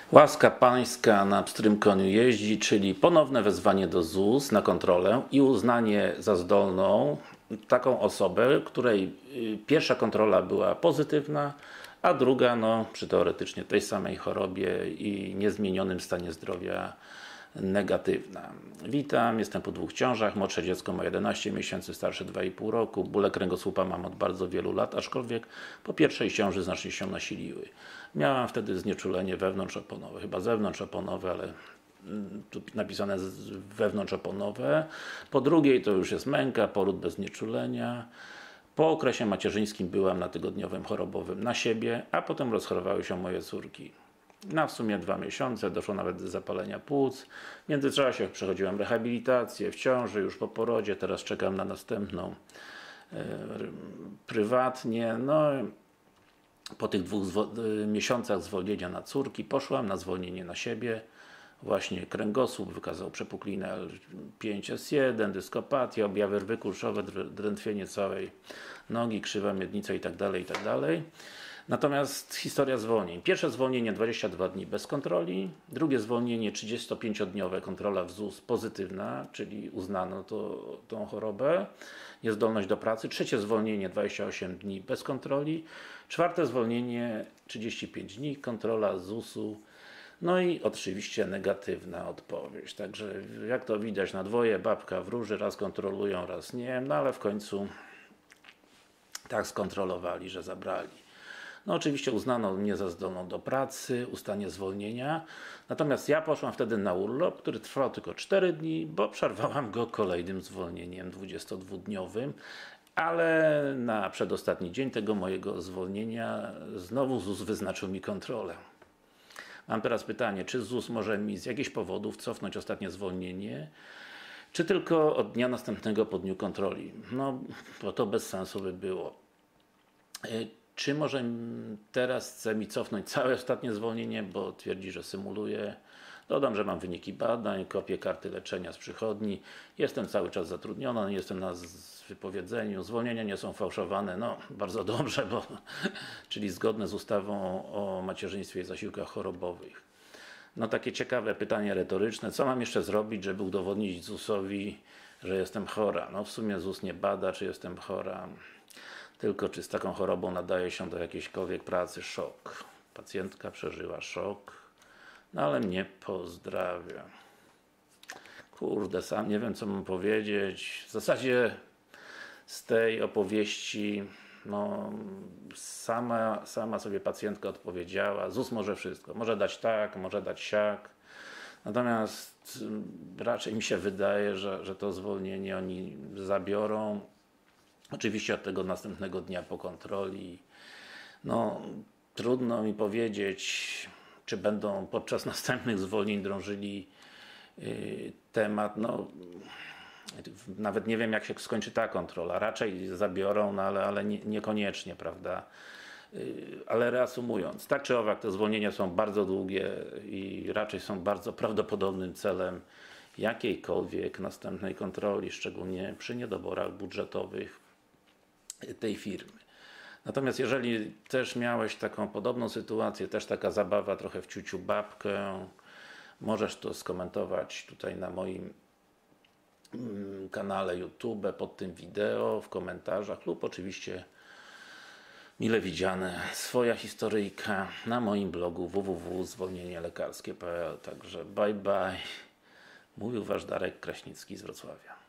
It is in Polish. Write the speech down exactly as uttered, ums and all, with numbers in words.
Łaska pańska na pstrym koniu jeździ, czyli ponowne wezwanie do Z U S na kontrolę i uznanie za zdolną taką osobę, której pierwsza kontrola była pozytywna, a druga no, przy teoretycznie tej samej chorobie i niezmienionym stanie zdrowia negatywna. Witam, jestem po dwóch ciążach, młodsze dziecko ma jedenaście miesięcy, starsze dwa i pół roku, bóle kręgosłupa mam od bardzo wielu lat, aczkolwiek po pierwszej ciąży znacznie się nasiliły. Miałam wtedy znieczulenie wewnątrzoponowe, chyba zewnątrzoponowe, ale tu napisane wewnątrzoponowe. Po drugiej to już jest męka, poród bez znieczulenia. Po okresie macierzyńskim byłam na tygodniowym chorobowym na siebie, a potem rozchorowały się moje córki. Na w sumie dwa miesiące, doszło nawet do zapalenia płuc. W międzyczasie przechodziłem rehabilitację w ciąży, już po porodzie, teraz czekam na następną e, prywatnie. No, po tych dwóch miesiącach zwolnienia na córki poszłam na zwolnienie na siebie. Właśnie kręgosłup wykazał przepuklinę L pięć S jeden, dyskopatia, objawy rwy kulszowe, drętwienie całej nogi, krzywa miednica itd. itd. Natomiast historia zwolnień. Pierwsze zwolnienie dwadzieścia dwa dni bez kontroli, drugie zwolnienie trzydziestopięciodniowe, kontrola w Z U S pozytywna, czyli uznano to, tą chorobę, niezdolność do pracy, trzecie zwolnienie dwadzieścia osiem dni bez kontroli, czwarte zwolnienie trzydzieści pięć dni, kontrola Z U S u, no i oczywiście negatywna odpowiedź. Także jak to widać na dwoje, babka wróży, raz kontrolują, raz nie, no ale w końcu tak skontrolowali, że zabrali. No oczywiście uznano mnie za zdolną do pracy, ustanie zwolnienia, natomiast ja poszłam wtedy na urlop, który trwał tylko cztery dni, bo przerwałam go kolejnym zwolnieniem dwudziestodwudniowym, ale na przedostatni dzień tego mojego zwolnienia znowu Z U S wyznaczył mi kontrolę. Mam teraz pytanie, czy Z U S może mi z jakichś powodów cofnąć ostatnie zwolnienie, czy tylko od dnia następnego po dniu kontroli? No, bo to bez sensu by było. Czy może teraz chce mi cofnąć całe ostatnie zwolnienie, bo twierdzi, że symuluje. Dodam, że mam wyniki badań, kopię karty leczenia z przychodni, jestem cały czas zatrudniony, jestem na wypowiedzeniu, zwolnienia nie są fałszowane, no bardzo dobrze, bo czyli zgodne z ustawą o macierzyństwie i zasiłkach chorobowych. No takie ciekawe pytanie retoryczne, co mam jeszcze zrobić, żeby udowodnić Z U S owi, że jestem chora? No w sumie Z U S nie bada, czy jestem chora, tylko czy z taką chorobą nadaje się do jakiejśkolwiek pracy. Szok. Pacjentka przeżyła szok, no ale mnie pozdrawia. Kurde, sam nie wiem co mam powiedzieć. W zasadzie z tej opowieści no, sama, sama sobie pacjentka odpowiedziała. Z U S może wszystko. Może dać tak, może dać siak. Natomiast raczej mi się wydaje, że, że to zwolnienie oni zabiorą. Oczywiście od tego następnego dnia po kontroli. No, trudno mi powiedzieć, czy będą podczas następnych zwolnień drążyli yy, temat. No, nawet nie wiem, jak się skończy ta kontrola. Raczej zabiorą, no ale, ale nie, niekoniecznie, prawda? Yy, ale reasumując, tak czy owak, te zwolnienia są bardzo długie i raczej są bardzo prawdopodobnym celem jakiejkolwiek następnej kontroli, szczególnie przy niedoborach budżetowych tej firmy. Natomiast jeżeli też miałeś taką podobną sytuację, też taka zabawa trochę w ciuciu babkę, możesz to skomentować tutaj na moim kanale YouTube, pod tym wideo, w komentarzach lub oczywiście mile widziane swoja historyjka na moim blogu w w w kropka zwolnienie lekarskie kropka p l. Także bye bye. Mówił Wasz Darek Kraśnicki z Wrocławia.